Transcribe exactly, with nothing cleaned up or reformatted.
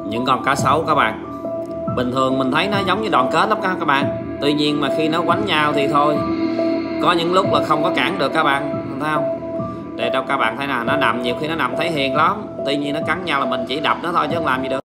những con cá sấu các bạn. Bình thường mình thấy nó giống như đoàn kết lắm các bạn. Tuy nhiên mà khi nó quánh nhau thì thôi, có những lúc là không có cản được các bạn, thấy không? Để đâu các bạn thấy nào, nó nằm nhiều khi nó nằm thấy hiền lắm. Tuy nhiên nó cắn nhau là mình chỉ đập nó thôi chứ không làm gì được.